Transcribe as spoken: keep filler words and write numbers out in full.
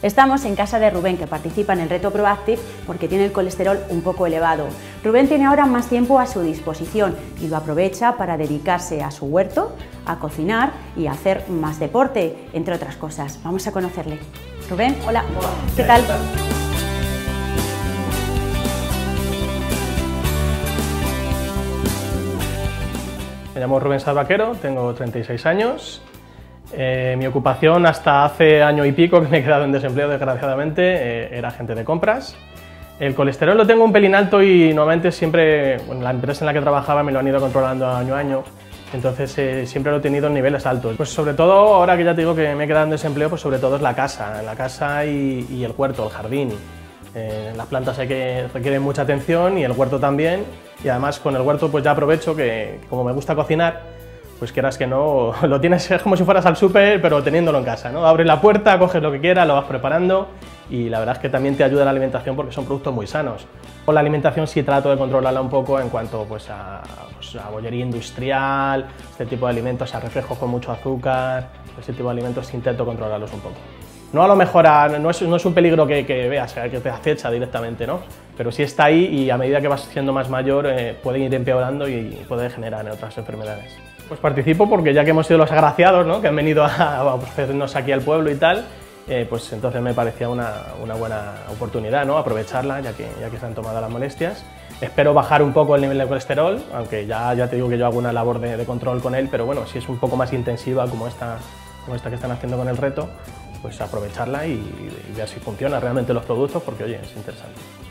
Estamos en casa de Rubén, que participa en el reto ProActive porque tiene el colesterol un poco elevado. Rubén tiene ahora más tiempo a su disposición y lo aprovecha para dedicarse a su huerto, a cocinar y a hacer más deporte, entre otras cosas. Vamos a conocerle. Rubén, hola, hola. ¿qué tal? Me llamo Rubén Salvaquero, tengo treinta y seis años. Eh, mi ocupación hasta hace año y pico, que me he quedado en desempleo desgraciadamente, eh, era agente de compras. El colesterol lo tengo un pelín alto y normalmente siempre, bueno, la empresa en la que trabajaba me lo han ido controlando año a año, entonces eh, siempre lo he tenido en niveles altos. Pues sobre todo, ahora que ya te digo que me he quedado en desempleo, pues sobre todo es la casa, la casa y, y el huerto, el jardín. Eh, las plantas hay que, requieren mucha atención y el huerto también, y además con el huerto pues ya aprovecho que como me gusta cocinar, pues quieras que no, lo tienes, es como si fueras al súper, pero teniéndolo en casa, ¿no? Abres la puerta, coges lo que quieras, lo vas preparando y la verdad es que también te ayuda la alimentación porque son productos muy sanos. Con la alimentación sí trato de controlarla un poco en cuanto pues, a, pues, a bollería industrial, este tipo de alimentos, a refrescos con mucho azúcar, ese tipo de alimentos intento controlarlos un poco. No a lo mejor, a, no, es, no es un peligro que, que veas, que te acecha directamente, ¿no? Pero sí está ahí y a medida que vas siendo más mayor eh, puede ir empeorando y puede generar otras enfermedades. Pues participo porque ya que hemos sido los agraciados, ¿no? Que han venido a ofrecernos aquí al pueblo y tal, eh, pues entonces me parecía una, una buena oportunidad, ¿no? Aprovecharla ya que, ya que se han tomado las molestias. Espero bajar un poco el nivel de colesterol, aunque ya, ya te digo que yo hago una labor de, de control con él, pero bueno, si es un poco más intensiva como esta, como esta que están haciendo con el reto, pues aprovecharla y, y ver si funcionan realmente los productos, porque oye, es interesante.